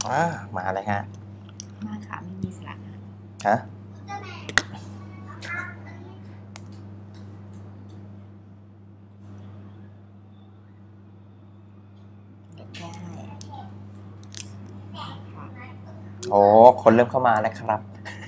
มาเลยฮะมาค่ะไม่มีสระฮะโอ้คนเริ่มเข้ามาแล้วครับ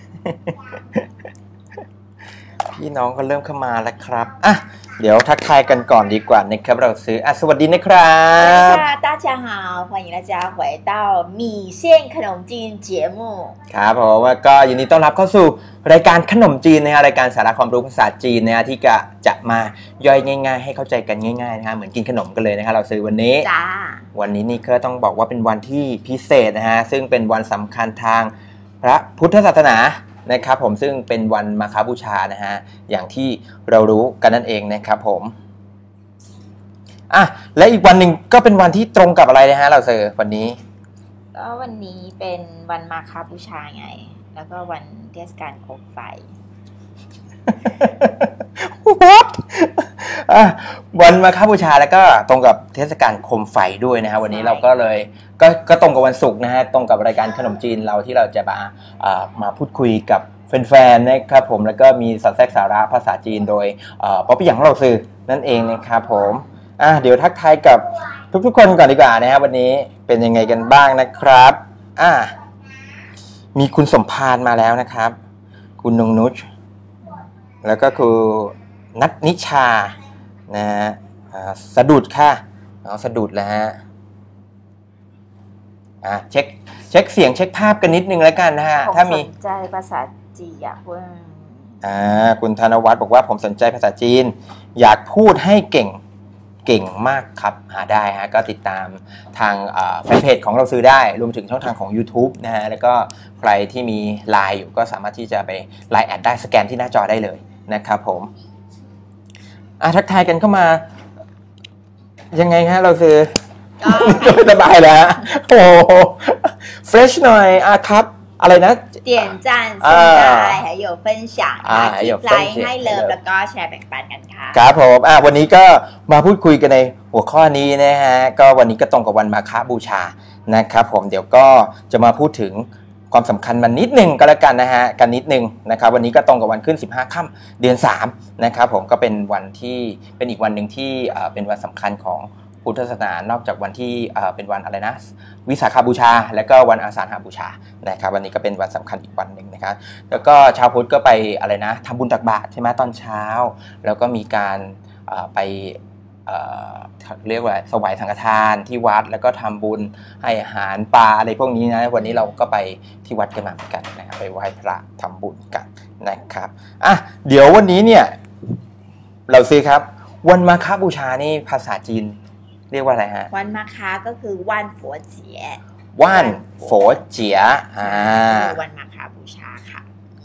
พี่น้องก็เริ่มเข้ามาแล้วครับเดี๋ยวทักทายกันก่อนดีกว่านะครับเราซื้อสวัสดีนะครับ大家好欢迎大家回到米线ขนมจีน节目ครับผมก็ยินดีต้อนรับเข้าสู่รายการขนมจีนนะฮะรายการสาระความรู้ภาษาจีนนะฮะที่จะมาย่อยง่ายๆให้เข้าใจกันง่ายๆนะฮะเหมือนกินขนมกันเลยนะครับเราซื้อวันนี้วันนี้นี่ก็ต้องบอกว่าเป็นวันที่พิเศษนะฮะซึ่งเป็นวันสำคัญทางพระพุทธศาสนานะครับผมซึ่งเป็นวันมาฆบูชานะฮะอย่างที่เรารู้กันนั่นเองนะครับผมและอีกวันหนึ่งก็เป็นวันที่ตรงกับอะไรนะฮะเราเจอวันนี้ก็วันนี้เป็นวันมาฆบูชาไงแล้วก็วันเทศกาลโคมไฟวันมาฆบูชาแล้วก็ตรงกับเทศกาลโคมไฟด้วยนะฮะวันนี้เราก็เลยก็ตรงกับวันศุกร์นะฮะตรงกับรายการขนมจีนเราที่เราจะมาพูดคุยกับแฟนๆนะครับผมแล้วก็มีสอดแทรกสาระภาษาจีนโดยป๊อปปี้หยางเราซื้อนั่นเองนะครับผมเดี๋ยวทักทายกับทุกๆคนก่อนดีกว่านะฮะวันนี้เป็นยังไงกันบ้างนะครับมีคุณสมภารมาแล้วนะครับคุณนงนุชแล้วก็คือนัทนิชานะฮะสะดุดค่ะสะดุดแล้วฮะเช็คเสียงเช็คภาพกันนิดนึงแล้วกันนะฮะถ้ามีสนใจภาษาจีนอยากพูดคุณธนวัฒน์บอกว่าผมสนใจภาษาจีนอยากพูดให้เก่งมากครับได้ฮะก็ติดตามทางแฟนเพจของเราซื้อได้รวมถึงช่องทางของ YouTube นะฮะแล้วก็ใครที่มี LINE อยู่ก็สามารถที่จะไป LINE แอดได้สแกนที่หน้าจอได้เลยนะครับผมทักทายกันเข้ามายังไงฮะเราซื้อก็สบายแล้วโอ้เฟรชหน่อยครับอะไรนะ点赞送ได้还有分享คลิปไลค์ให้เลิฟแล้วก็แชร์แบ่งปันกันค่ะครับผมวันนี้ก็มาพูดคุยกันในหัวข้อนี้นะฮะก็วันนี้ก็ตรงกับวันมาฆบูชานะครับผมเดี๋ยวก็จะมาพูดถึงความสำคัญมันนิดนึงก็แล้วกันนะฮะกันนิดนึงนะครับวันนี้ก็ตรงกับวันขึ้น15ค่ำเดือน3นะครับผมก็เป็นวันที่เป็นอีกวันหนึ่งที่เป็นวันสำคัญของพุทธศาสนานอกจากวันที่เป็นวันอะไรนะวิสาขบูชาและก็วันอาสาฬหบูชานะครับวันนี้ก็เป็นวันสำคัญอีกวันหนึ่งนะครับแล้วก็ชาวพุทธก็ไปอะไรนะทำบุญตักบาตรใช่ไหมตอนเช้าแล้วก็มีการไปเรียกว่าถวายสังฆทานที่วัดแล้วก็ทำบุญให้อาหารปลาอะไรพวกนี้นะวันนี้เราก็ไปที่วัดกันมาเหมือนกันนะครับไปไหว้พระทำบุญกันนะครับเดี๋ยววันนี้เนี่ยเราซื้อครับวันมาฆบูชานี่ภาษาจีนเรียกว่าอะไรฮะวันมาฆก็คือวันฝัวเจี๋ยวันฝัวเจี๋ยวันมาฆบูชาค่ะ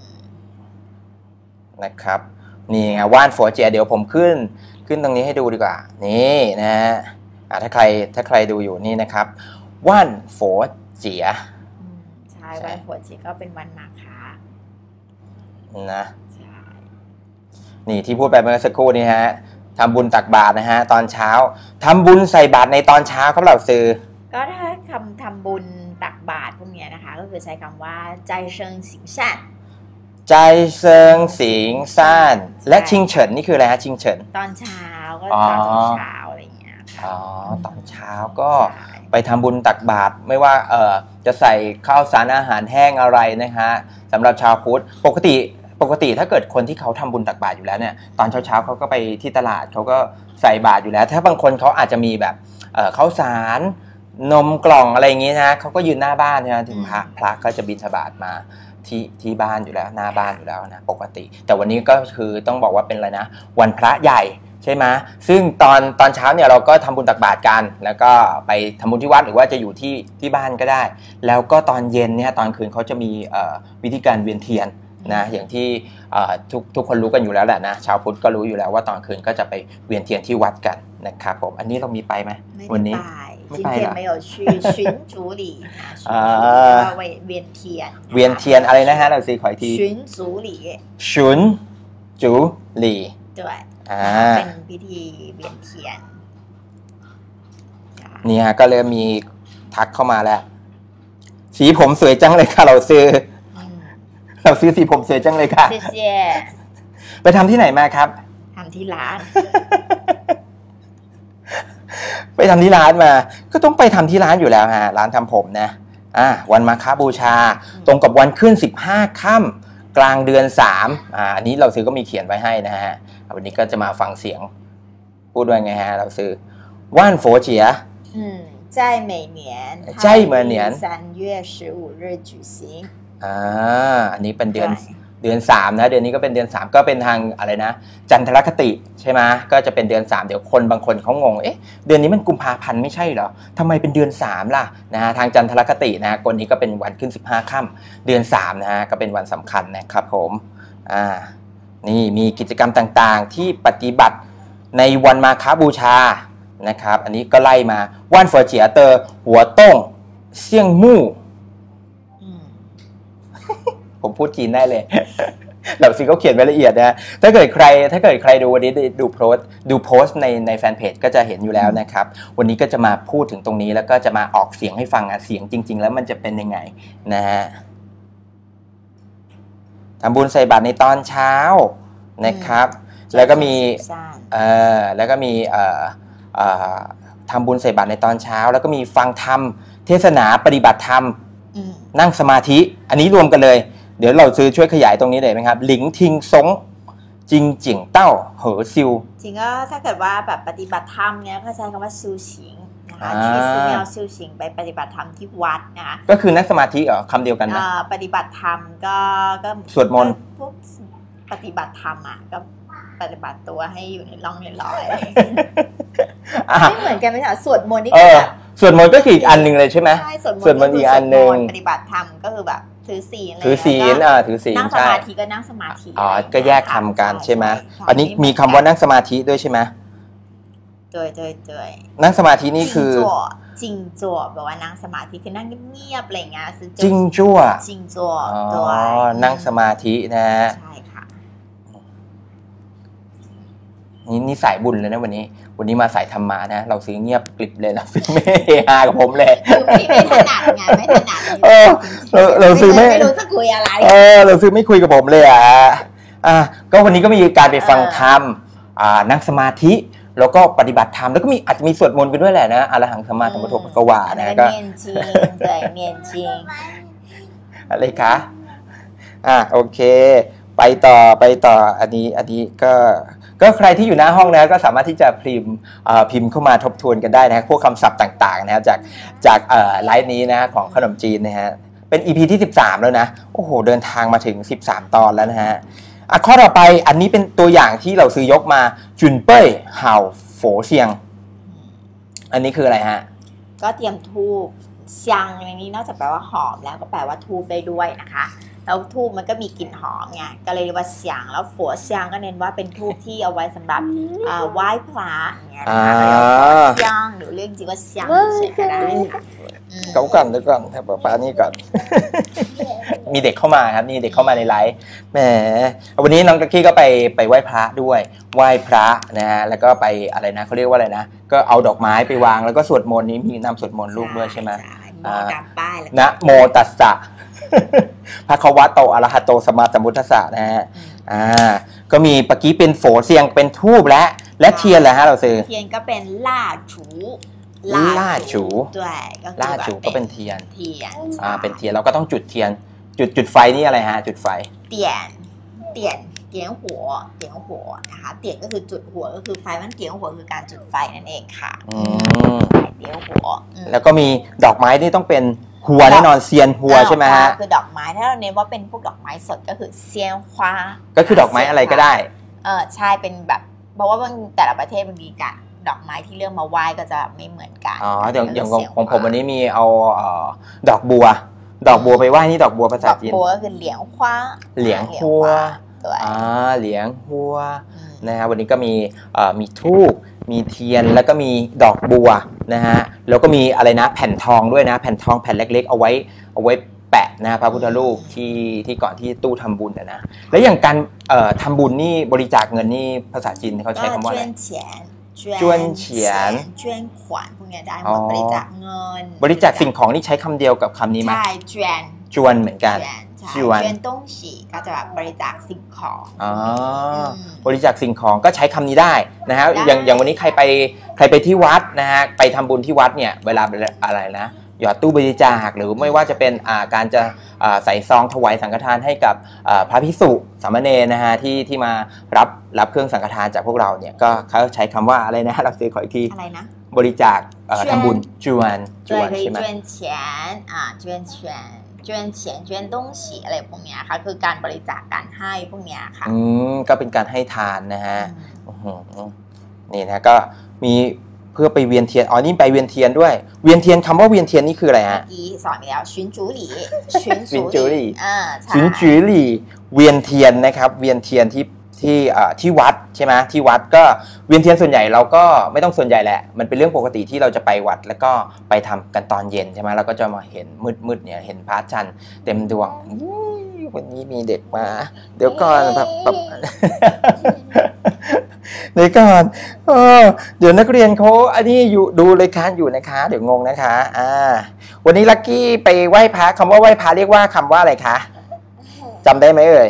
นะครับนี่ไงวันฝัวเจี๋ยเดี๋ยวผมขึ้นตรงนี้ให้ดูดีกว่านี่นะฮะถ้าใครดูอยู่นี่นะครับวันฝัวเจี๋ยใช่วันฝัวเจี๋ยก็เป็นวันมาฆนะใช่นี่ที่พูดไปเมื่อสักครู่นี้ฮะทำบุญตักบาตรนะฮะตอนเช้าทำบุญใส่บาตรในตอนเช้าครับเราซื้อก็ถ้าทำบุญตักบาตรพวกนี้นะคะก็คือใช้คำว่าใจเซิงสิงซ่านใจเซิงสิงซ่านและชิงเฉินนี่คืออะไรฮะชิงเฉินตอนเช้าก็ตอนเช้าอะไรอย่างเงี้ยตอนเช้าก็ไปทำบุญตักบาตรไม่ว่าจะใส่ข้าวสารอาหารแห้งอะไรนะฮะสำหรับชาวพุทธปกติถ้าเกิดคนที่เขาทำบุญตักบาตรอยู่แล้วเนี่ยตอนเช้าเขาก็ไปที่ตลาดเขาก็ใส่บาตรอยู่แล้วถ้าบางคนเขาอาจจะมีแบบข้าวสารนมกล่องอะไรอย่างงี้นะเขาก็ยืนหน้าบ้านนะถึงพระก็จะบิณฑบาตมาที่บ้านอยู่แล้วหน้าบ้านอยู่แล้วนะปกติแต่วันนี้ก็คือต้องบอกว่าเป็นอะไรนะวันพระใหญ่ใช่ไหมซึ่งตอนเช้าเนี่ยเราก็ทำบุญตักบาตรกันแล้วก็ไปทำบุญที่วัดหรือว่าจะอยู่ที่บ้านก็ได้แล้วก็ตอนเย็นเนี่ยตอนคืนเขาจะมีวิธีการเวียนเทียนนะอย่างที่ทุกคนรู้กันอยู่แล้วแหละนะชาวพุทธก็รู้อยู่แล้วว่าตอนคืนก็จะไปเวียนเทียนที่วัดกันนะครับผมอันนี้เรามีไปไหมวันนี้今天没有去寻竹里เวียนเทียนอะไรนะฮะเราซีขออีกที寻竹里ชุนจูหลี่ด้วยเป็นพิธีเวียนเทียนนี่ฮะก็เริ่มมีทักเข้ามาแล้วสีผมสวยจังเลยค่ะเราซื้อสีผมสวยจังเลยค่ะ谢谢ไปทำที่ไหนมาครับทำที่ร้านไปทำที่ร้านมาก็ต้องไปทำที่ร้านอยู่แล้วฮะร้านทำผมนะวันมาฆบูชาตรงกับวันขึ้น15 ค่ำกลางเดือน3อันนี้เราซื้อก็มีเขียนไว้ให้นะฮะวันนี้ก็จะมาฟังเสียงพูดว่าไงฮะเราซื้อว่านโฝเฉีย在每年3月15日举行อันนี้เป็นเดือน3นะเดือนนี้ก็เป็นเดือน3ก็เป็นทางอะไรนะจันทรคติใช่ไหมก็จะเป็นเดือน3เดี๋ยวคนบางคนเขางงเดือนนี้มันกุมภาพันธ์ไม่ใช่เหรอทำไมเป็นเดือน3ล่ะนะฮะทางจันทรคตินะคนนี้ก็เป็นวันขึ้น15 ค่ำเดือน3นะฮะก็เป็นวันสำคัญนะครับผมนี่มีกิจกรรมต่างๆที่ปฏิบัติในวันมาฆบูชานะครับอันนี้ก็ไล่มาว่านเฝอเฉียเตอหัวต้งเซี่ยงมู่ผมพูดจีนได้เลยเหล่าซีเขาเขียนไว้ละเอียดนะถ้าเกิดใครดูวันนี้ดูโพสต์ในแฟนเพจก็จะเห็นอยู่แล้วนะครับวันนี้ก็จะมาพูดถึงตรงนี้แล้วก็จะมาออกเสียงให้ฟังเสียงจริงๆแล้วมันจะเป็นยังไงนะฮะทำบุญใส่บาตรในตอนเช้านะครับแล้วก็มีทำบุญใส่บาตรในตอนเช้าแล้วก็มีฟังธรรมเทศนาปฏิบัติธรรมนั่งสมาธิอันนี้รวมกันเลยเดี๋ยวเราซื้อช่วยขยายตรงนี้เลยไหมครับหลิงทิงซงจิงเจียงเต้าเหอซิวจริงก็ถ้าเกิดว่าแบบปฏิบัติธรรมเนี้ยก็ใช้คำว่าซูชิงนะคะที่ซื้อเอาซูชิงไปปฏิบัติธรรมที่วัดนะคะก็คือนั่งสมาธิเหรอคำเดียวกันไหมปฏิบัติธรรมก็สวดมนต์พวกปฏิบัติธรรมก็ปฏิบัติตัวให้อยู่ในร่องในรอยไม่เหมือนกันไหมคะสวดมนต์นี่ก็สวดมนต์ก็คืออีกอันนึงเลยใช่ไหมใช่สวดมนต์อีกอันนึงปฏิบัติธรรมก็คือแบบถือศีลนั่งสมาธิก็นั่งสมาธิก็แยกทำกันใช่ไหมอันนี้มีคำว่านั่งสมาธิด้วยใช่ไหมนั่งสมาธินี่คือจิงจั่วแบบว่านั่งสมาธิคือนั่งเงียบๆอะไรเงี้ยจิงจั่วตัวนั่งสมาธินะใช่ค่ะนี่สายบุญเลยนะวันนี้มาสายธรรมะนะเราซื้อเงียบกริบเลยนะซื้อไม่เฮฮากับผมเลยไม่ถนัดไงไม่ถนัดเราซื้อไม่รู้จะคุยอะไรเราซื้อไม่คุยกับผมเลยก็วันนี้ก็มีการไปฟังธรรมนั่งสมาธิแล้วก็ปฏิบัติธรรมแล้วก็อาจจะมีสวดมนต์ไปด้วยแหละนะอรหังสัมมาสัมพุทโธภควานะก็เมียนจริงอะไรคะโอเคไปต่ออันนี้ก็ใครที่อยู่หน้าห้องนะก็สามารถที่จะพิมพ์เข้ามาทบทวนกันได้นะพวกคำศัพท์ต่างๆนะจากไลฟ์นี้นะของขนมจีนนะฮะเป็น EP ที่13แล้วนะโอ้โหเดินทางมาถึง13ตอนแล้วนะฮะข้อต่อไปอันนี้เป็นตัวอย่างที่เราซื้อยกมาจุนเป้ยเห่าโฝเซียงอันนี้คืออะไรฮะก็เตรียมทูบเซียงในนี้นอกจากแปลว่าหอมแล้วก็แปลว่าทูบได้ด้วยนะคะแล้วทูบมันก็มีกลิ่นหอมไงก็เลยเรียกว่าเสียงแล้วฝัวเสียงก็เน้นว่าเป็นทูบที่เอาไว้สำหรับไหว้พระอย่างเงี้ยเสียงหรือเรียกจริงว่าเสียงใช่ก็ได้เขาก่อนเดี๋ยวก่อนแถวป้านี่ก่อนมีเด็กเข้ามาครับนี่เด็กเข้ามาในไลฟ์แหมวันนี้น้องตะกี้ก็ไปไหว้พระด้วยไหว้พระนะฮะแล้วก็ไปอะไรนะเขาเรียกว่าอะไรนะก็เอาดอกไม้ไปวางแล้วก็สวดมนต์นี้มีนำสวดมนต์ลูกด้วยใช่ไหมนะโมตัสสะพระควะโตอะระหะโตสัมมาสัมพุทธัสสะนะฮะก็มีปะกี้เป็นโฝเซียงเป็นทูบและเทียนแหละฮะเราซื้อเทียนก็เป็นล่าจูด้วยล่าจูก็เป็นเทียนเป็นเทียนเราก็ต้องจุดเทียนจุดไฟนี่อะไรฮะจุดไฟเตียนหัวนะคะเตียนก็คือจุดหัวก็คือไฟมันเตียนหัวคือการจุดไฟนั่นเองค่ะเตียนหัวแล้วก็มีดอกไม้นี่ต้องเป็นหัวแน่นอนเซียนหัวใช่ไหมฮะคือดอกไม้ถ้าเราเน้นว่าเป็นพวกดอกไม้สดก็คือเซียนฮวาก็คือดอกไม้อะไรก็ได้ใช่เป็นแบบเพราะว่าแต่ละประเทศมันมีการดอกไม้ที่เลือกมาไหว้ก็จะไม่เหมือนกันอย่างของผมวันนี้มีเอาดอกบัวไปไหว้นี่ดอกบัวภาษาจีนดอกบัวก็คือเหลียงฮวาเหลียงหัวนะฮะวันนี้ก็มีธูปมีเทียนแล้วก็มีดอกบัวนะฮะแล้วก็มีอะไรนะแผ่นทองด้วยนะแผ่นทองแผ่นเล็กๆเอาไว้แปะนะพระพุทธรูปที่ก่อนที่ตู้ทำบุญนะแล้วอย่างการทำบุญนี่บริจาคเงินนี่ภาษาจีนเขาใช้คำว่าอะไรจวนเฉียนจวนขวัญพวกนี้ได้หมดบริจาคเงินบริจาคสิ่งของนี่ใช้คำเดียวกับคำนี้ไหมใช่จวนเหมือนกันจวนต้งฉีก็จะแบบบริจาคสิ่งของบริจาคสิ่งของก็ใช้คำนี้ได้นะฮะอย่างวันนี้ใครไปที่วัดนะฮะไปทำบุญที่วัดเนี่ยเวลาอะไรนะหยอดตู้บริจาคหรือไม่ว่าจะเป็นการจะใส่ซองถวายสังฆทานให้กับพระภิกษุสามเณรนะฮะที่มารับเครื่องสังฆทานจากพวกเราเนี่ยก็เขาใช้คำว่าอะไรนะเราซื้อขออีกทีอะไรนะบริจาคทำบุญจวนใช่ไหมจวนเฉียนจวนต้งฉีอะไรพวกนี้ค่ะคือการบริจาคการให้พวกนี้ค่ะก็เป็นการให้ทานนะฮะนี่นะก็มีเพื่อไปเวียนเทียนนี่ไปเวียนเทียนด้วยเวียนเทียนคำว่าเวียนเทียนนี่คืออะไรฮะเมื่อกี้สอนไปแล้วชุนจูหลี่ชุนจูหลี่เวียนเทียนนะครับเวียนเทียนที่วัดใช่ไหมที่วัดก็เวียนเทียนส่วนใหญ่เราก็ไม่ต้องส่วนใหญ่แหละมันเป็นเรื่องปกติที่เราจะไปวัดแล้วก็ไปทำกันตอนเย็นใช่ไหมเราก็จะมาเห็นมืดเนี่ยเห็นพระจันทร์เต็มดวงวันนี้มีเด็กมาเดี๋ยวก่อนแบบเดี๋ยวก่อนเดี๋ยวนักเรียนเขาอันนี้อยู่ดูเลยค่ะอยู่นะคะเดี๋ยวงงนะคะวันนี้ลักกี้ไปไหว้พระคำว่าไหว้พระเรียกว่าคำว่าอะไรคะจำได้ไหมเอ่ย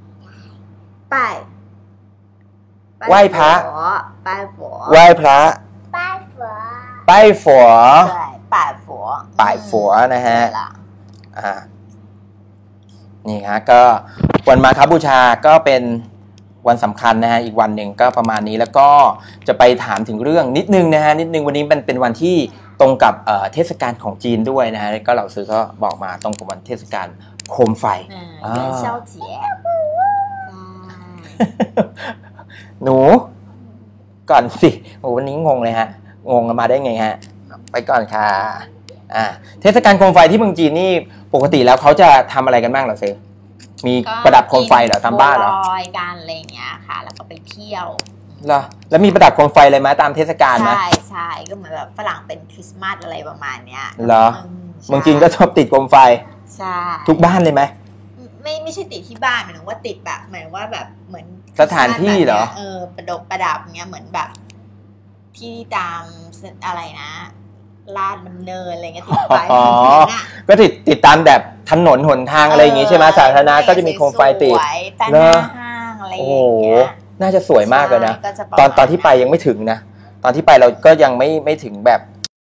ไหว้พระไหว้พระป้ายฝอป้ายฝอนะฮะนี่ฮะก็วันมาฆบูชาก็เป็นวันสำคัญนะฮะอีกวันหนึ่งก็ประมาณนี้แล้วก็จะไปถามถึงเรื่องนิดนึงนะฮะนิดนึงวันนี้เป็นวันที่ตรงกับเทศกาลของจีนด้วยนะฮะก็เหล่าซื้อก็บอกมาตรงกับวันเทศกาลโคมไฟหนูก่อนสิโอ้วันนี้งงเลยฮะงงมาได้ไงฮะไปก่อนค่ะเทศกาลโคมไฟที่เมืองจีนนี่ปกติแล้วเขาจะทำอะไรกันบ้างเหรอเซมีประดับโคมไฟเหรอตามบ้านเหรอลอยกันอะไรอย่างเงี้ยค่ะแล้วก็ไปเที่ยวเหรอแล้วมีประดับโคมไฟอะไรไหมตามเทศกาลไหมใช่ก็เหมือนแบบฝรั่งเป็นคริสต์มาสอะไรประมาณเนี้ยเหรอเมืองจีนก็ชอบติดโคมไฟใช่ทุกบ้านเลยไหมไม่ใช่ติดที่บ้านหมายถึงว่าติดแบบหมายว่าแบบเหมือนสถานที่เหรอประดับเงี้ยเหมือนแบบที่ตามอะไรนะลาดดำเนินอะไรเงี้ยติดไฟก็ติดตามแบบถนนหนทางอะไรอย่างงี้ใช่ไหมสาธารณะก็จะมีโคมไฟติดหน้าห้างอะไรอย่างเงี้ยน่าจะสวยมากเลยนะตอนที่ไปยังไม่ถึงนะตอนที่ไปเราก็ยังไม่ถึงแบบ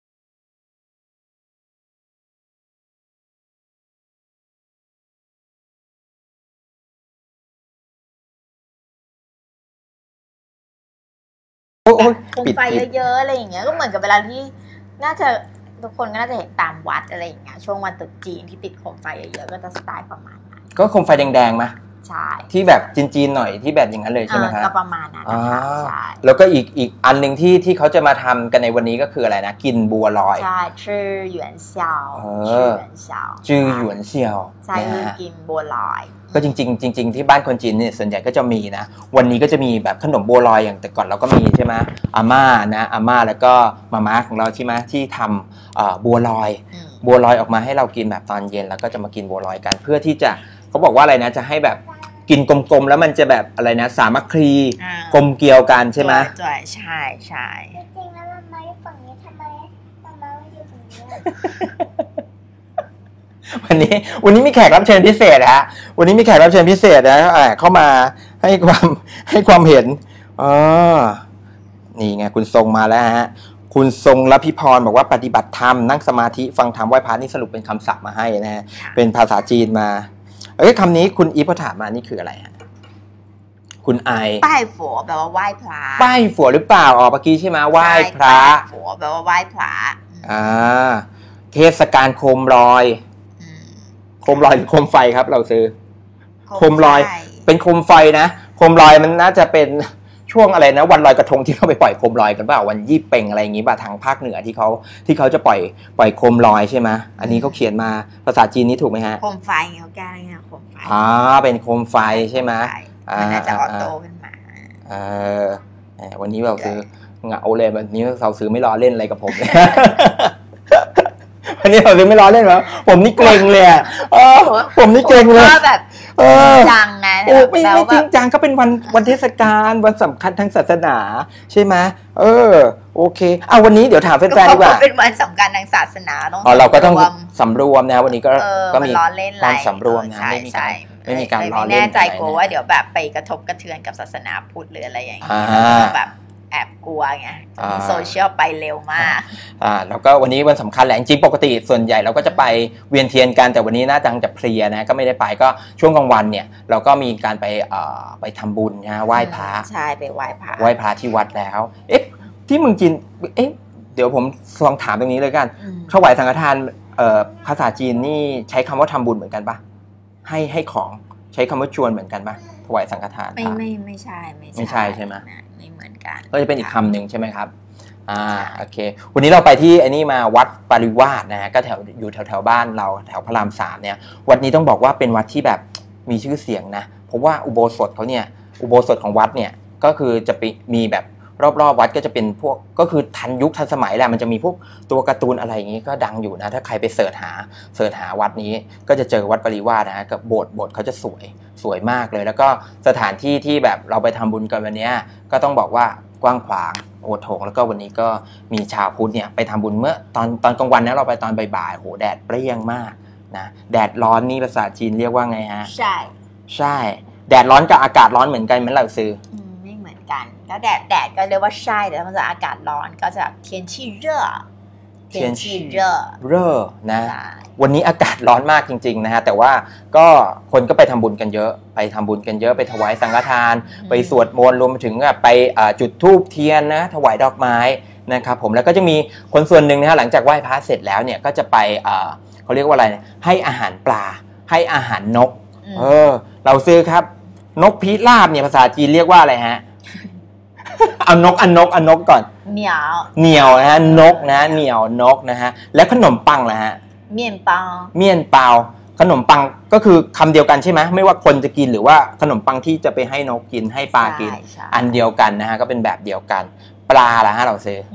โคมไฟเยอะๆอะไรอย่างเงี้ยก็เหมือนกับเวลาที่น่าจะทุกคนก็น่าจะเห็นตามวัดอะไรอย่างเงี้ยช่วงวันตรุษจีนที่ติดโคมไฟเยอะๆก็จะสไตล์ประมาณนั้นก็โคมไฟแดงๆมั้ยใช่ที่แบบจีนๆหน่อยที่แบบอย่างนั้นเลยใช่ไหมครับก็ประมาณนั้นนะคะใช่แล้วก็อีกอันนึงที่เขาจะมาทำกันในวันนี้ก็คืออะไรนะกินบัวลอยใช่ชื่อหยวนเซี่ยวชื่อหยวนเซี่ยวใช่คือกินบัวลอยก็จริงที่บ้านคนจีนเนี่ยส่วนใหญ่ก็จะมีนะวันนี้ก็จะมีแบบขนมบัวลอยอย่างแต่ก่อนเราก็มีใช่ไหมอาม่าแล้วก็มาม่าของเราใช่ไหมที่ทำบัวลอยออกมาให้เรากินแบบตอนเย็นแล้วก็จะมากินบัวลอยกันเพื่อที่จะเขาบอกว่าอะไรนะจะให้แบบกินกลมๆแล้วมันจะแบบอะไรนะสามัคคีกลมเกลียวกันใช่ไหมใช่จริงๆแล้วมันมาอยู่ฝั่งนี้ทำไมมันมาอยู่ฝั่งนี้วันนี้มีแขกรับเชิญพิเศษฮะวันนี้มีแขกรับเชิญพิเศษนะเข้ามาให้ความเห็นนี่ไงคุณทรงมาแล้วฮะคุณทรงละพิพรบอกว่าปฏิบัติธรรมนั่งสมาธิฟังธรรมไหว้พระนี่สรุปเป็นคำศัพท์มาให้นะฮะเป็นภาษาจีนมาคำนี้คุณอีฟถามมานี่คืออะไรฮะคุณไอป้ายฝัวแปลว่าไหว้พระป้ายฝัวหรือเปล่าเมื่อกี้ใช่ไหมไหว้พระฝัวแปลว่าไหว้พระเทศกาลโคมลอยหรือโคมไฟครับเราซื้อโคมลอยเป็นโคมไฟนะโคมลอยมันน่าจะเป็นช่วงอะไรนะวันลอยกระทงที่เขาไปปล่อยโคมลอยกันเปล่าวันยี่เป่งอะไรอย่างงี้ป่ะทางภาคเหนือที่เขาจะปล่อยโคมลอยใช่ไหมอันนี้เขาเขียนมาภาษาจีนนี้ถูกไหมฮะโคมไฟเขาแก้อะไรเงี้ยโคมไฟเป็นโคมไฟใช่ไหมน่าจะออโต้ขึ้นมาวันนี้เราซื้อเหงาเลยวันนี้เราซื้อไม่รอเล่นอะไรกับผมเลยวันนี้เราซื้อไม่รอเล่นแล้วผมนี่เกรงเลยผมนี่เกรงเลยจังไงโอ้ไม่จริงจังก็เป็นวันเทศกาลวันสำคัญทางศาสนาใช่ไหมโอเควันนี้เดี๋ยวถามแฟนๆดีกว่าเป็นวันสำคัญทางศาสนาเราก็ต้องสำรวมนะวันนี้ก็มีการสำรวมนะไม่มีการล้อเล่นไม่แน่ใจกลัวว่าเดี๋ยวแบบไปกระทบกระเทือนกับศาสนาพุทธหรืออะไรอย่างเงี้ยแบบแอบกลัวไงโซเชียลไปเร็วมากแล้วก็วันนี้วันสำคัญแหละจริงปกติส่วนใหญ่เราก็จะไปเวียนเทียนกันแต่วันนี้น่าจะเพลียนะก็ไม่ได้ไปก็ช่วงกลางวันเนี่ยเราก็มีการไปทำบุญนะไหว้พระใช่ไปไหว้พระที่วัดแล้วที่เมืองจีนเดี๋ยวผมลองถามตรงนี้เลยกันถวายสังฆทานภาษาจีนนี่ใช้คำว่าทำบุญเหมือนกันปะให้ของใช้คำว่าชวนเหมือนกันปะถวายสังฆทานไม่ใช่ใช่ไหมไม่เหมือนกันก็จะเป็นอีกคำหนึ่งใช่ไหมครับโอเควันนี้เราไปที่ไอ้นี่มาวัดปริวาสนะฮะก็อยู่แถวบ้านเราแถวพระราม3เนี่ยวัดนี้ต้องบอกว่าเป็นวัดที่แบบมีชื่อเสียงนะเพราะว่าอุโบสถเขาเนี่ยอุโบสถของวัดเนี่ยก็คือจะมีแบบรอบๆวัดก็จะเป็นพวกก็คือทันยุคทันสมัยแหละมันจะมีพวกตัวการ์ตูนอะไรอย่างงี้ก็ดังอยู่นะถ้าใครไปเสิร์ชหาวัดนี้ก็จะเจอวัดปริวาสนะฮะกับโบสถ์เขาจะสวยมากเลยแล้วก็สถานที่ที่แบบเราไปทำบุญกันวันนี้ก็ต้องบอกว่ากว้างขวางโอโถงแล้วก็วันนี้ก็มีชาวพุทธเนี่ยไปทำบุญเมื่อตอนกลางวันนะเราไปตอนบ่ายๆโหแดดเปรี้ยงมากนะแดดร้อนนี่ภาษาจีนเรียกว่าไงฮะใช่แดดร้อนกับอากาศร้อนเหมือนกันไหมล่ะซื้อไม่เหมือนกันก็แดดก็เรียกว่าใช่แต่ถ้ามันจะอากาศร้อนก็จะ天气热นะวันนี้อากาศร้อนมากจริงๆนะฮะแต่ว่าก็คนก็ไปทำบุญกันเยอะไปถวายสังฆทานไปสวดมนต์รวมถึงไปจุดธูปเทียนนะถวายดอกไม้นะครับผมแล้วก็จะมีคนส่วนหนึ่งนะฮะหลังจากไหว้พระเสร็จแล้วเนี่ยก็จะไปเขาเรียกว่าอะไรให้อาหารปลาให้อาหารนกเราซื้อครับนกพิราบเนี่ยภาษาจีนเรียกว่าอะไรฮะเอานกก่อนเหนียวนะฮะนกนะเหนียวนกนะฮะแล้วขนมปังล่ะฮะเมี่ยนเปาขนมปังก็คือคำเดียวกันใช่ไหมไม่ว่าคนจะกินหรือว่าขนมปังที่จะไปให้นกกินให้ปลากินอันเดียวกันนะฮะก็เป็นแบบเดียวกันปลาล่ะฮะเราซื้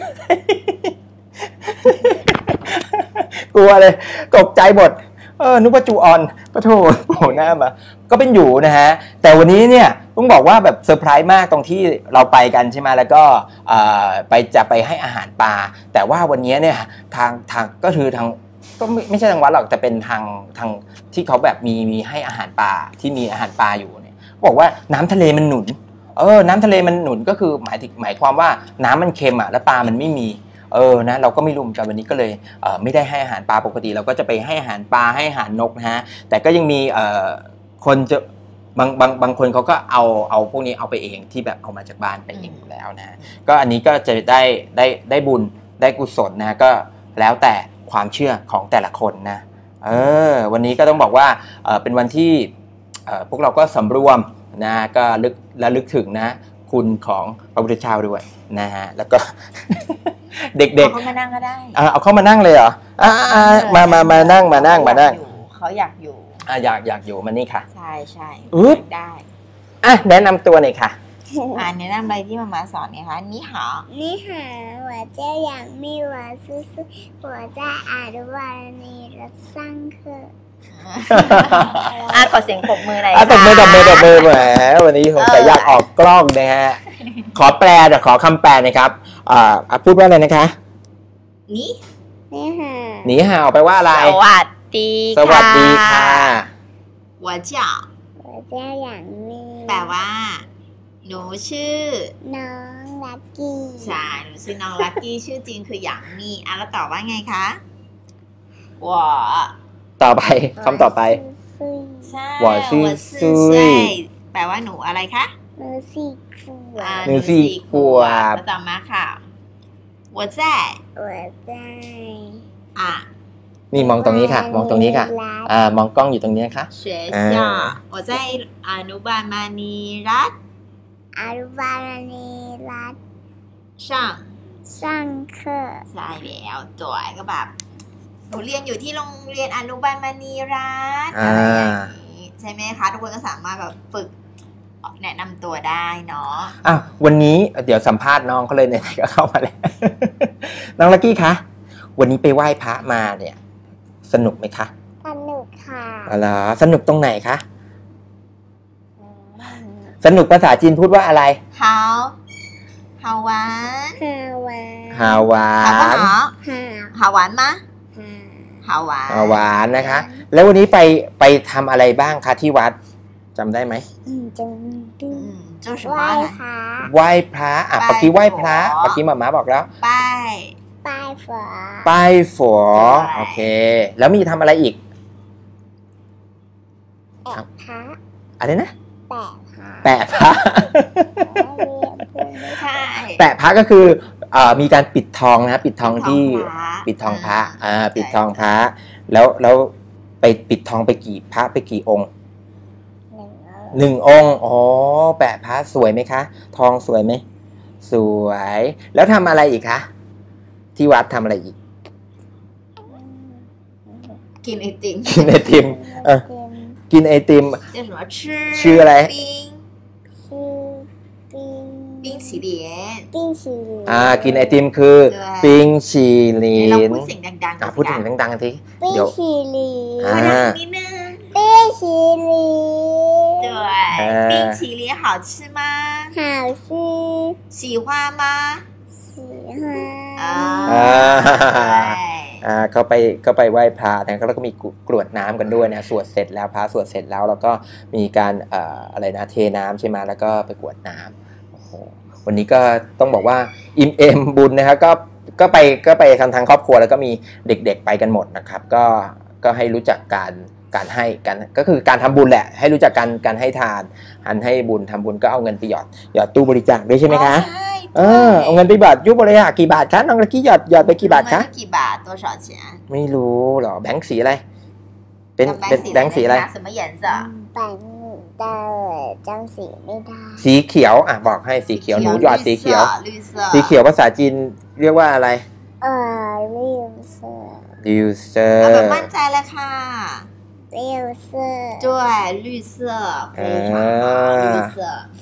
อกลัวเลยตกใจหมดนึกว่าจูออนปะโถโผล่หน้ามาก็เป็นอยู่นะฮะแต่วันนี้เนี่ยต้องบอกว่าแบบเซอร์ไพรส์มากตรงที่เราไปกันใช่ไหมแล้วก็จะไปให้อาหารปลาแต่ว่าวันนี้เนี่ยทางก็คือทางก็ไม่ใช่ทางวัดหรอกแต่เป็นทางที่เขาแบบมีให้อาหารปลาที่มีอาหารปลาอยู่เนี่ยบอกว่าน้ำทะเลมันหนุนน้ำทะเลมันหนุนก็คือหมายความว่าน้ำมันเค็มอ่ะแล้วปลามันไม่มีนะเราก็ไม่รู้เหมือนกันวันนี้ก็เลยไม่ได้ให้อาหารปลาปกติเราก็จะไปให้อาหารปลาให้อาหารนกนะฮะแต่ก็ยังมีคนจะบางคนเขาก็เอาพวกนี้เอาไปเองที่แบบเอามาจากบ้านไปเองอยู่แล้วนะก็อันนี้ก็จะได้บุญได้กุศลนะก็แล้วแต่ความเชื่อของแต่ละคนนะวันนี้ก็ต้องบอกว่าเป็นวันที่พวกเราก็สำรวมนะก็ระลึกถึงนะคุณของพระพุทธเจ้าด้วยนะฮะแล้วก็เด็กๆเขามานั่งก็ได้เอาเข้ามานั่งเลยเหรอมานั่งเขาอยากอยู่อยากอยู่มานี่ค่ะใช่ได้แนะนำตัวหน่อยค่ะแนะนำอะไรที่มาสอนเนี่ยคะนี่หา我叫杨幂我44我在阿鲁巴尼的上课ขอเสียงปรบมือหน่อยตบมือแหมวันนี้ผมจะอยากออกกล้องนะฮะขอแปลเดี๋ยวขอคำแปลนะครับพูดว่าอะไรนะคะหนีห่าวแปลว่าอะไรสวัสดีค่ะ我叫杨幂แปลว่าหนูชื่อน้องลักกี้ใช่หนูชื่อน้องลักกี้ชื่อจริงคือหยางมี่แล้วต่อว่าไงคะต่อไปคำต่อไปใช่我是แปลว่าหนูอะไรคะหนู 4 ขวบต่อมาค่ะ我在นี่มองตรงนี้ค่ะมองตรงนี้ค่ะมองกล้องอยู่ตรงนี้ค่ะ学校我在อนุบาลมานีรัฐ上课ใช่แล้วตัวก็แบบหนูเรียนอยู่ที่โรงเรียนอนุบาลมณีรัตน์อะไรอย่างนี้ใช่ไหมคะทุกคนก็สามารถแบบฝึกแนะนำตัวได้เนาะวันนี้เดี๋ยวสัมภาษณ์น้องเขาเลยเนี่ยก็เข้ามาแล้วน้องลักกี้คะวันนี้ไปไหว้พระมาเนี่ยสนุกไหมคะสนุกค่ะสนุกตรงไหนคะสนุกภาษาจีนพูดว่าอะไร好好玩ฮาวาหาวาน好不好好玩吗好玩หาวานนะคะ แล้ววันนี้ไปทำอะไรบ้างคะที่วัดจำได้ไหมจัง做什么ไหว้呢พระไหว้พระอ่ะปกี้ไหว้พระปกี้หมาบอกแล้ว拜ป้ายฝาป้ายฝอโอเค แล้วมีทำอะไรอีกแอบพระอะไรนะแปะพระแปะพระใช่แปะพระก็คือมีการปิดทองนะปิดทองที่ปิปิดดททออง งพพระระปิดทองพระแล้วไปปิดทองไปกี่พระไปกี่องค์หนึ่ง 1 องค์อ๋อแปะพระสวยไหมคะ ทองสวยไหมสวย แล้วทำอะไรอีกคะที่วัดทำอะไรอีกกินไอติมกินไอติมกินไอติม叫什么吃ชื่ออะไร冰ชื่อ冰淇淋ปิ้งชีลีกินไอติมคือด้วยปิงชีลีเรานพูดเสียงดังๆพูดถึงดังๆทีปิ้งเดี๋ยวชีลีอ่านิดนึงปิ้งชีลี对冰淇淋好吃吗好ชื่อ喜欢吗สีฮาก็ไปไหว้พระนะแล้วก็มีกรวดน้ำกันด้วยนะสวดเสร็จแล้วพระสวดเสร็จแล้วแล้วก็มีการอะไรนะเทน้ำใช่ไหมแล้วก็ไปกรวดน้ำโอ้โหวันนี้ก็ต้องบอกว่าอิ่มเอมบุญนะครับก็ไปทางครอบครัวแล้วก็มีเด็กๆไปกันหมดนะครับก็ให้รู้จักการให้กันก็คือการทำบุญแหละให้รู้จักการให้ทานให้บุญทำบุญก็เอาเงินไปหยอดตู้บริจาคด้วยใช่ไหมคะเอาเงินไปบาทยุบบริจาคกี่บาทคะน้องลักกี้หยอดไปกี่บาทคะกี่บาท多少钱ไม่รู้หรอแบงค์สีอะไรเป็นแบงค์สีอะไร什么颜色แปะแต่จำสีไม่ได้สีเขียวบอกให้สีเขียวหนูหยอดสีเขียว绿色สีเขียวภาษาจีนเรียกว่าอะไรลิวเซอร์เอาแบบมั่นใจเลยค่ะลิวเซอร์对绿色非常好绿色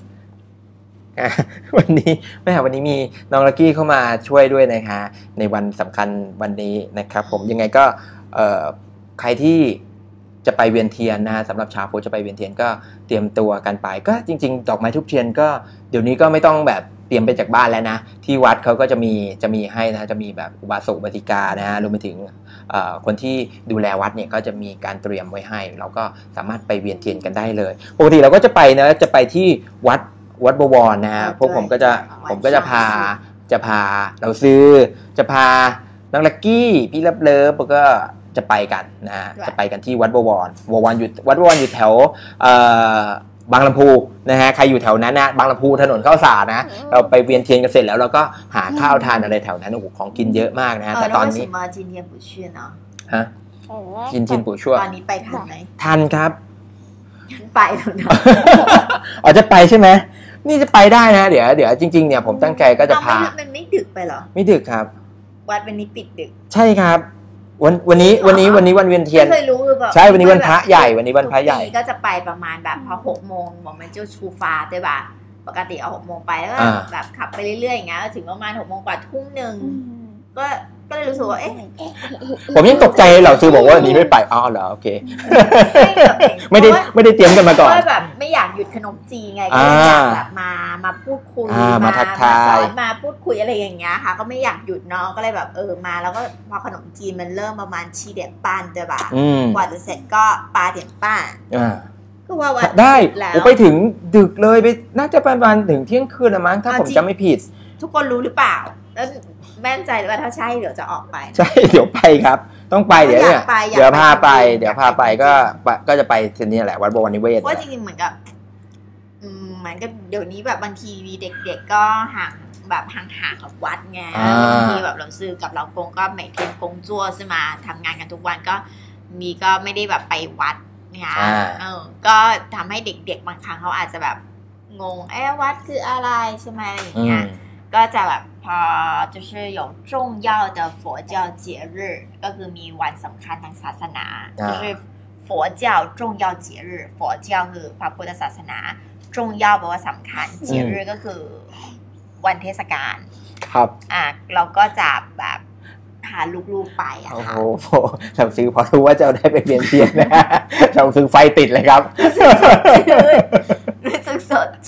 วันนี้มีน้องลักกี้เข้ามาช่วยด้วยนะคะในวันสำคัญวันนี้นะครับผมยังไงก็ใครที่จะไปเวียนเทียนนะสำหรับชาวพุทธจะไปเวียนเทียนก็เตรียมตัวกันไปก็จริงๆดอกไม้ทุบเทียนก็เดี๋ยวนี้ก็ไม่ต้องแบบเตรียมไปจากบ้านแล้วนะที่วัดเขาก็จะมีให้นะจะมีแบบอุบาสกอุบาสิกานะฮะรวมไปถึงคนที่ดูแลวัดเนี่ยก็จะมีการเตรียมไว้ให้เราก็สามารถไปเวียนเทียนกันได้เลยปกติเราก็จะไปนะจะไปที่วัดบวรนะฮะพวกผมก็จะพาเราซื้อจะพาน้องลักกี้พี่เลิฟก็จะไปกันนะจะไปกันที่วัดบวรวัดบวรอยู่แถวบางลำพูนะฮะใครอยู่แถวนั้นนะบางลำพูถนนข้าวสารนะเราไปเวียนเทียนกันเสร็จแล้วเราก็หาข้าวทานอะไรแถวนั้นโอ้โหของกินเยอะมากนะฮะแต่ตอนนี้ฮะจินปู่ชั่วตอนนี้ไปทันไหมทันครับไปแล้วนะอ๋อจะไปใช่ไหมนี่จะไปได้นะเดี๋ยวจริงๆเนี่ยผมตั้งใจก็จะพามันไม่ดึกไปหรอไม่ดึกครับวัดวันนี้ปิดดึกใช่ครับวันนี้วันเวียนเทียนเคยรู้หรือเปล่าใช่วันนี้วันพระใหญ่วันนี้วันพระใหญ่ก็จะไปประมาณแบบพอ6 โมงบอกมันจะชูฟ้าใช่ป่ะปกติเอา6 โมงไปแล้วก็แบบขับไปเรื่อยๆอย่างเงี้ยถึงประมาณ6 โมงกว่าทุ่มนึงก็เลยรู้สึกว่าผมยังตกใจเหล่าซื้อบอกว่านี้ไม่ไปอ๋อเหรอโอเคไม่ได้เตรียมกันมาก่อนก็แบบไม่อยากหยุดขนมจีนไงก็อยากแบบมาพูดคุยมาทักทายมาพูดคุยอะไรอย่างเงี้ยค่ะก็ไม่อยากหยุดเนาะก็เลยแบบมาแล้วก็พอขนมจีนมันเริ่มประมาณ7 点半对吧กว่าจะเสร็จก็8 点半ก็ว่าได้ไปถึงดึกเลยไปน่าจะประมาณถึงเที่ยงคืนนะมั้งถ้าผมจำไม่ผิดทุกคนรู้หรือเปล่าแล้วแม่นใจว่าถ้าใช่เดี๋ยวจะออกไปใช่เดี๋ยวไปครับต้องไปเดี๋ยวพาไปก็จะไปที่นี่แหละวัดบวรนิเวศว่าจริงๆเหมือนกับเดี๋ยวนี้แบบบางทีเด็กๆก็ห่างแบบห่างกับวัดไงบางทีแบบเราซื้อกับเรากงก็ไม่เทียนกงจั่วใช่ไหมทำงานกันทุกวันก็ไม่ได้แบบไปวัดเนี่ยก็ทำให้เด็กๆบางครั้งเขาอาจจะแบบงงวัดคืออะไรใช่ไหมอย่างเงี้ยก็จะแบบพอ就是有重要的佛教节日ก็คือมีวันสำคัญทางศาสนา就是佛教重要节日佛教คือพระพุทธศาสนา重要แปลว่าสำคัญ节日ก็คือวันเทศกาลครับเราก็จะแบบพาลูกๆไปอะค่ะโอ้โหทำซื้อพอรู้ว่าจะได้ไปเรียนเทียนนะทำซื้อไฟติดเลยครับสดชื่น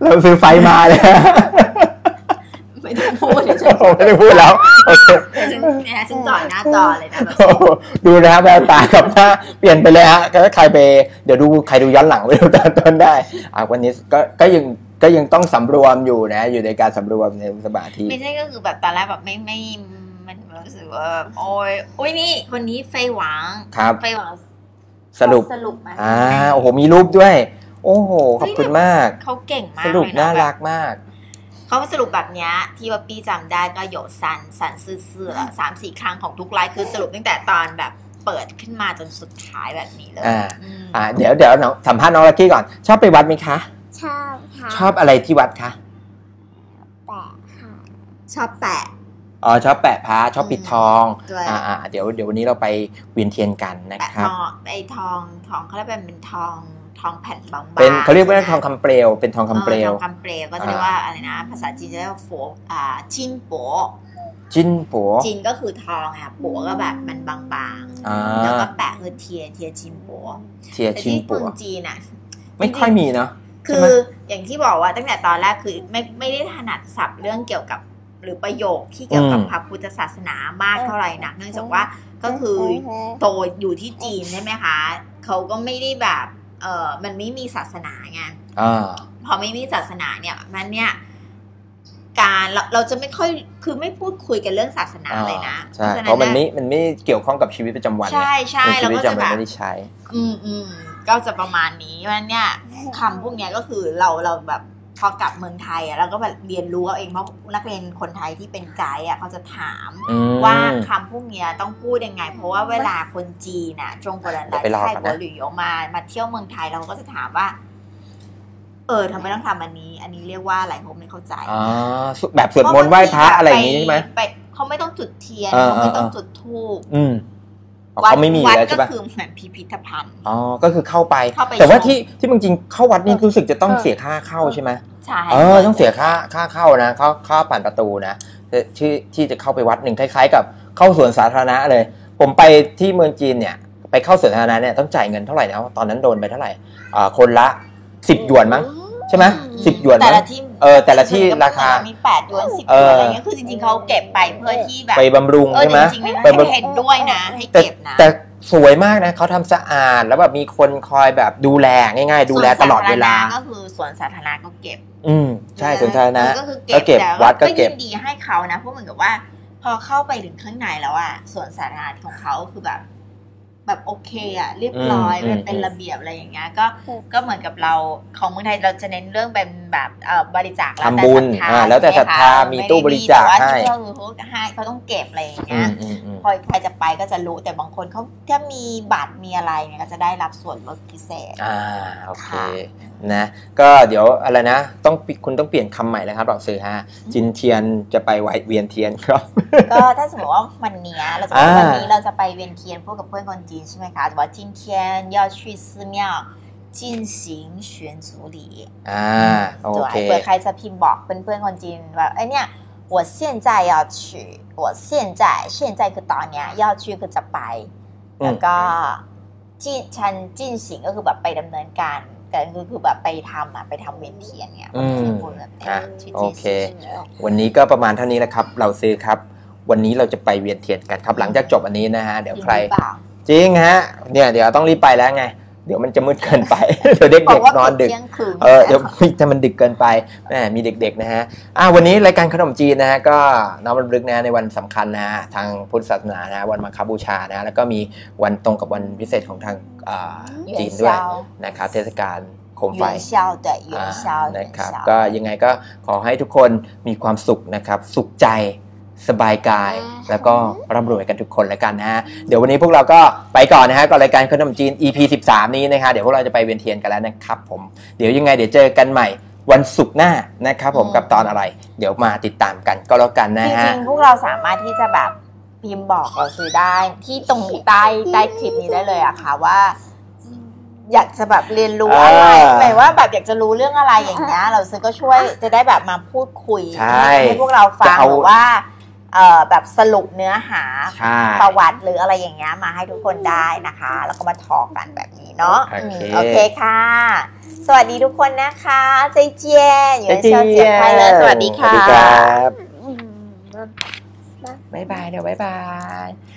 เราซื้อไฟมาเลยไม่ต้องพูดเดี๋ยวฉันไม่ได้พูดแล้วโอเคเนี่ยฉันจ่อยหน้าจอเลยนะแบบดูนะฮะแววตากับหน้าเปลี่ยนไปเลยฮะถ้าใครไปเดี๋ยวดูใครดูย้อนหลังไปดูตอนต้นได้วันนี้ก็ยังต้องสำรวมอยู่นะอยู่ในการสำรวมในสมาธิไม่ใช่ก็คือแบบตอนแรกแบบไม่มันรู้สึกว่าโอ้ยนี่คนนี้เฟยหวังครับเฟยหวังสรุปมาโอ้โหมีรูปด้วยโอ้โหขอบคุณมากเขาเก่งมากสรุปเลยะน่ารักมากเขาสรุปแบบเนี้ยที่ว่าปี้จำได้ก็โยสันซื่อๆละ3-4 ครั้งของทุกไลฟ์คือสรุปตั้งแต่ตอนแบบเปิดขึ้นมาจนสุดท้ายแบบนี้เลยเดี๋ยวน้องสัมภาษณ์น้องลักกี้ก่อนชอบไปวัดไหมคะชอบค่ะชอบอะไรที่วัดคะแปะค่ะชอบแปะอ๋อชอบแปะพระชอบปิดทองด้วยเดี๋ยววันนี้เราไปเวียนเทียนกันนะแปะครัทบองไอ้ทองเขาเรียกเป็นทองแผ่นบางๆเป็นเขาเรียกว่าทองคำเปลวเป็นทองคำเปลวทองคำเปลวก็จะเรียกว่าอะไรนะภาษาจีนจะเรียกว่าจิ้นโป๋จิ้นปัวจินก็คือทองอ่ะปัวก็แบบมันบางๆแล้วก็แปะคือเทียจินปัวเทียแต่ชินที่ปัเมืวองจีนอ่ะไม่ค่อยมีเนาะคืออย่างที่บอกว่าตั้งแต่ตอนแรกคือไม่ได้ถนัดศัพท์เรื่องเกี่ยวกับหรือประโยคที่เกี่ยวกับพระพุทธศาสนามากเท่าไหร่นักเนื่องจากว่าก็คือโตอยู่ที่จีนใช่ไหมคะเขาก็ไม่ได้แบบมันไม่มีศาสนาไงพอไม่มีศาสนาเนี่ยมันเนี่ยการเราจะไม่ค่อยคือไม่พูดคุยกันเรื่องศาสนาเลยนะใช่เพราะมันไม่เกี่ยวข้องกับชีวิตประจำวันใช่แล้วก็จะแบบไม่ได้ใช้ก็จะประมาณนี้มันเนี่ยคำพวกนี้ก็คือเราแบบพอกลับเมืองไทยอ่ะเราก็แบบเรียนรู้เอาเองเพราะนักเรียนคนไทยที่เป็นไกด์อ่ะเขาจะถามว่าคำพวกนี้ต้องพูดยังไงเพราะว่าเวลาคนจีนน่ะจงกรานไทยหัวหลุยมาเที่ยวเมืองไทยเราก็จะถามว่าทำไมต้องทำอันนี้เรียกว่าอะไรผมไม่เข้าใจแบบสวดมนต์ไหว้พระอะไรอย่างนี้ใช่ไหมเขาไม่ต้องจุดเทียนเขาไม่ต้องจุดธูปเขาไม่มีแล้วใช่ปะก็คือเหมือนพิพิธภัณฑ์ก็คือเข้าไปแต่ว่าที่จริงเข้าวัดนี่รู้สึกจะต้องเสียค่าเข้าใช่ไหมใช่ต้องเสียค่าเข้านะค่าผ่านประตูนะที่จะเข้าไปวัดหนึ่งคล้ายๆกับเข้าสวนสาธารณะเลยผมไปที่เมืองจีนเนี่ยไปเข้าสวนสาธารณะเนี่ยต้องจ่ายเงินเท่าไหร่นะตอนนั้นโดนไปเท่าไหร่คนละ10 หยวนมั้งใช่ไหม10 หยวนแต่ละที่แต่ละที่ราคามี8 หยวน10 หยวนอะไรเงี้ยคือจริงๆเขาเก็บไปเพื่อที่แบบไปบำรุงใช่ไหมจริงๆไม่เห็นด้วยนะให้เก็บนะแต่สวยมากนะเขาทำสะอาดแล้วแบบมีคนคอยแบบดูแลง่ายๆดูแลตลอดเวลาก็คือสวนสาธารณะก็เก็บใช่สวนสาธารณะก็คือเก็บวัดก็เก็บยินดีให้เขานะเพราะเหมือนกับว่าพอเข้าไปถึงข้างในแล้วอ่ะสวนสาธารณะของเขาคือแบบโอเคอ่ะเรียบร้อยเป็นระเบียบอะไรอย่างเงี้ยก็เหมือนกับเราของเมืองไทยเราจะเน้นเรื่องเป็นแบบบริจาคทำบุญแล้วแต่ศรัทธามีตู้บริจาคให้เขาต้องเก็บอะไรอย่างเงี้ยพอใครจะไปก็จะรู้แต่บางคนเขาถ้ามีบัตรมีอะไรเนี่ยก็จะได้รับส่วนลดพิเศษโอเคนะก็เดี๋ยวอะไรนะคุณต้องเปลี่ยนคำใหม่แล้วครับเราซื้อฮะจินเทียนจะไปเวียนเทียนครับก็ถ้าสมมติว่าวันนี้เราจะวันนี้เราจะไปเวียนเทียนพวกกับเพื่อนคนจีนใช่ไหมคะว่า今天要去寺庙进行选祖礼โอเคเผื่อใครจะพิมพ์บอกเพื่อนๆคนจีนว่าเนี่ย我现在要去我现在คือตอนเนี้ย要去คือจะไปแล้วก็进行ก็คือแบบไปดำเนินการคือแบบไปทำเวียนเทียนเนี่ยโอเควันนี้ก็ประมาณเท่านี้แหละครับเราซื้อครับวันนี้เราจะไปเวียนเทียนกันครับหลังจากจบอันนี้นะฮะเดี๋ยวใครจริงฮะเนี่ยเดี๋ยวต้องรีบไปแล้วไงเดี๋ยวมันจะมืดเกินไปเดี๋ยวเด็กๆนอนดึกเดี๋ยวจะมันดึกเกินไปแม่มีเด็กๆนะฮะวันนี้รายการขนมจีนนะฮะก็น้อมรำลึกนะในวันสำคัญนะฮะทางพุทธศาสนานะวันมาฆบูชานะแล้วก็มีวันตรงกับวันพิเศษของทางจีนด้วยนะครับเทศกาลโคมไฟนะครับก็ยังไงก็ขอให้ทุกคนมีความสุขนะครับสุขใจสบายกายแล้วก็ร่ำรวยกันทุกคนแล้วกันนะฮะเดี๋ยววันนี้พวกเราก็ไปก่อนนะฮะกับรายการขนมจีน EP 13นี้นะคะเดี๋ยวพวกเราจะไปเวียนเทียนกันแล้วนะครับผมเดี๋ยวยังไงเดี๋ยวเจอกันใหม่วันศุกร์หน้านะครับผมกับตอนอะไรเดี๋ยวมาติดตามกันก็แล้วกันนะฮะจริงๆพวกเราสามารถที่จะแบบพิมพ์บอกเราซื้อได้ที่ตรงใต้คลิปนี้ได้เลยอะค่ะว่าอยากจะแบบเรียนรู้อะไรหมายว่าแบบอยากจะรู้เรื่องอะไรอย่างเงี้ยเราซื้อก็ช่วยจะได้แบบมาพูดคุยให้พวกเราฟังหรือว่าแบบสรุปเนื้อหาใช่ประวัติหรืออะไรอย่างเงี้ยมาให้ทุกคนได้นะคะ แล้วก็มาทอล์กกันแบบนี้เนาะ โอเคค่ะ สวัสดีทุกคนนะคะใจเจียนอยู่ในเชียวเจียนไทยเลยสวัสดีค่ะสวัสดีครับบ๊ายบายเดี๋ยวบ๊ายบาย